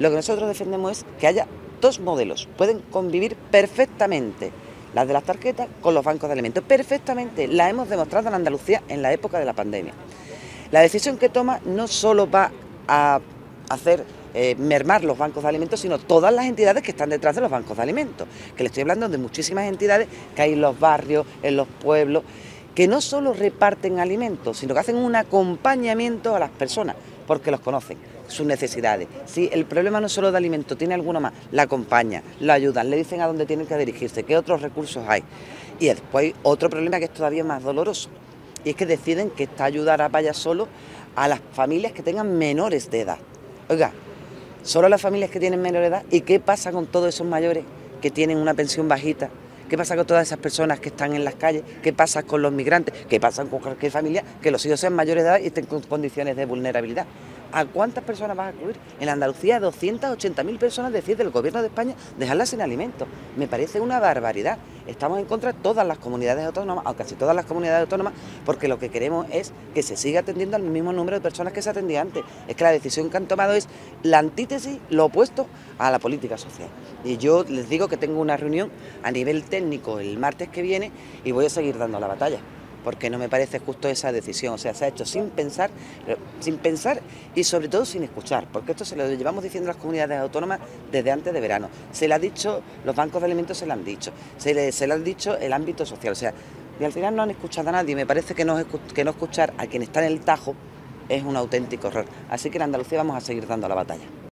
Lo que nosotros defendemos es que haya dos modelos, pueden convivir perfectamente las de las tarjetas con los bancos de alimentos, perfectamente, la hemos demostrado en Andalucía en la época de la pandemia. La decisión que toma no solo va a hacer mermar los bancos de alimentos, sino todas las entidades que están detrás de los bancos de alimentos, que le estoy hablando de muchísimas entidades que hay en los barrios, en los pueblos, que no solo reparten alimentos, sino que hacen un acompañamiento a las personas, porque los conocen, sus necesidades. Si el problema no es solo de alimentos, tiene alguno más, la acompañan, lo ayudan, le dicen a dónde tienen que dirigirse, qué otros recursos hay. Y después otro problema que es todavía más doloroso, y es que deciden que esta ayuda vaya solo a las familias que tengan menores de edad. Oiga, solo a las familias que tienen menores de edad, ¿y qué pasa con todos esos mayores que tienen una pensión bajita? ¿Qué pasa con todas esas personas que están en las calles? ¿Qué pasa con los migrantes? ¿Qué pasa con cualquier familia que los hijos sean mayores de edad y estén con condiciones de vulnerabilidad? ¿A cuántas personas vas a cubrir? En Andalucía 280.000 personas decide el Gobierno de España dejarlas sin alimentos. Me parece una barbaridad. Estamos en contra de todas las comunidades autónomas, o casi todas las comunidades autónomas, porque lo que queremos es que se siga atendiendo al mismo número de personas que se atendía antes. Es que la decisión que han tomado es la antítesis, lo opuesto a la política social. Y yo les digo que tengo una reunión a nivel técnico el martes que viene y voy a seguir dando la batalla, porque no me parece justo esa decisión. O sea, se ha hecho sin pensar y sobre todo sin escuchar, porque esto se lo llevamos diciendo a las comunidades autónomas desde antes de verano. Se le ha dicho, los bancos de alimentos se lo han dicho, se le han dicho el ámbito social, o sea, y al final no han escuchado a nadie. Me parece que no escuchar a quien está en el tajo es un auténtico error. Así que en Andalucía vamos a seguir dando la batalla.